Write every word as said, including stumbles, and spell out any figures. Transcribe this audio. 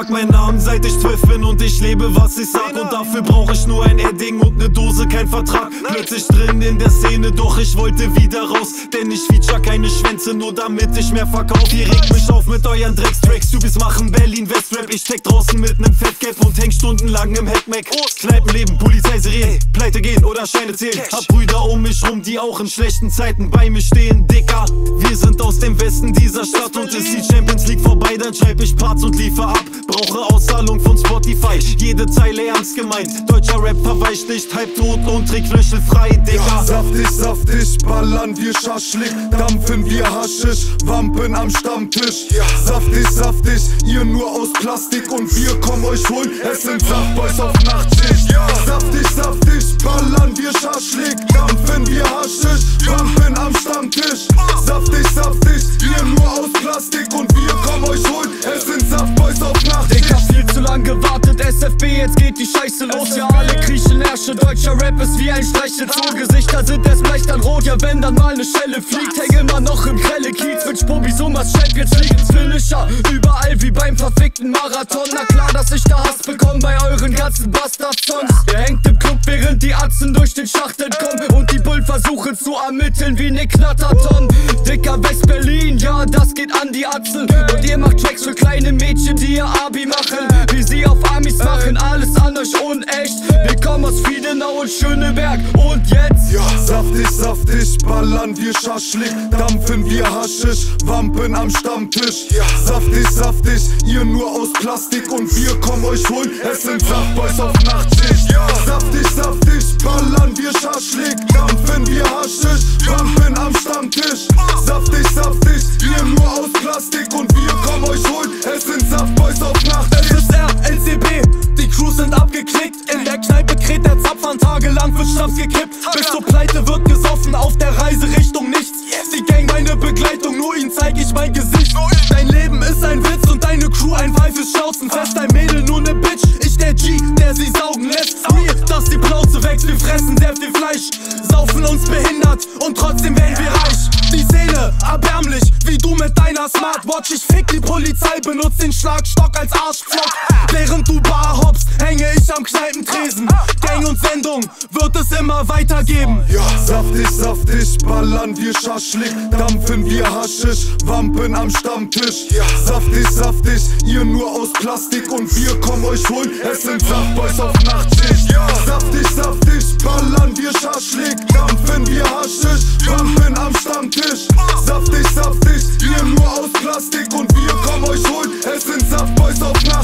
trag meinen Namen seit ich zwölf bin und ich lebe, was ich sag. Und dafür brauch ich nur ein Edding und ne Dose, kein Vertrag. Plötzlich drin in der Szene, doch ich wollte wieder raus. Denn ich feature keine Schwänze, nur damit ich mehr verkauf. Ihr regt mich auf mit euren Dreckstracks. Typis machen Berlin-Westrap. Ich steck draußen mit nem Fettcap und häng stundenlang im Heckmeck. Kneipenleben, Polizeisirenen, pleite gehen oder Scheine zählen. Hab Brüder um mich rum, die auch in schlechten Zeiten bei mir stehen, Dicker. Wir sind aus dem Westen dieser Stadt und ist die Champions League vorbei, dann schreib ich Parts und liefer ab. Brauche Auszahlung von Spotify, jede Zeile ernst gemeint. Deutscher Rap verweicht nicht, halbtot und trägflöchelfrei, Dicker. Ja, saftig, saftig, ballern wir Schaschlik, dampfen wir Haschisch, Wampen am Stammtisch. Ja. Saftig, saftig, ihr nur aus Plastik und wir kommen euch holen, es sind Saftboys auf Nachtschicht. Ja. Saftig, saftig, ballern wir Schaschlik, dampfen wir Haschisch, Wampen am Stammtisch. Saftig, saftig, ihr nur aus Plastik und wir kommen euch holen, es sind Saftboys auf Nachtschicht. Ich hab viel zu lang gewartet, S F B, jetzt geht die Scheiße los. Ja, alle kriechen Ärsche, deutscher Rap ist wie ein Streichelzoo. Gesichter sind erst leicht dann rot, ja wenn dann mal ne Schelle fliegt. Häng immer noch im grelle Kiez, mit Spobi Summers Champions League. Finisher, überall wie beim verfickten Marathon. Na klar, dass ich da Hass bekomm bei euren ganzen Bastard-Songs. Ihr hängt im Club, während die Atzen durch den Schacht entkommen und die Bullen versuchen zu ermitteln wie ne Knatterton. Dicker West-Berlin, ja das geht an die Atzen. Und ihr macht Tracks für kleine Mädchen, die ihr Abi machen, wie sie auf Amis machen, alles an euch unecht. Wir kommen aus Friedenau und Schöneberg und jetzt? Ja, saftig, saftig, ballern wir Schaschlik, dampfen wir Haschisch, Wampen am Stammtisch. Ja. Saftig, saftig, ihr nur aus Plastik und wir kommen euch holen, es sind Saftboys auf Nachtschicht. Ja. Saftig, saftig, ballern wir Schaschlik, dampfen wir Haschisch, Wampen am Stammtisch. Saftig, saftig, ihr nur aus Plastik und wir kommen euch holen, es sind Saftboys auf Nachtschicht. S S R, N C B, die Crews sind abgeknickt. In der Kneipe kräht der Zapfhahn, tagelang wird Schnaps gekippt. Bis zur Pleite wird gesoffen, auf der Reise Richtung nichts. Die Gang meine Begleitung, nur ihnen zeig ich mein Gesicht. Dein Leben ist ein Witz und deine Crew ein pfeifes Schnauzenfest. Dein Mädel nur ne Bitch, ich der G, der sie saugen lässt. Real, dass die Plauze wächst, wir fressen sehr viel Fleisch. Saufen uns behindert und trotzdem werden wir reich. Die Szene, erbärmlich, wie du mit deiner Smartwatch. Ich fick die Polizei, benutz den Schlagstock als Arschpflock. Während du bar hoppst, hänge ich am Kneipentresen. Gang und Sendung wird es immer weitergeben. Ja, saftig, saftig, ballern wir Schaschlik, dampfen wir Haschisch, Wampen am Stammtisch. Ja. Saftig, saftig, ihr nur aus Plastik und wir kommen euch holen, es sind Saftboys auf Nachtschicht. Ja. Saftig, saftig, ballern wir Schaschlik, dampfen wir Haschisch, Wampen am Stammtisch. Saftig, saftig, ihr nur aus Plastik und wir kommen euch holen, es sind Saftboys auf Nachtschicht.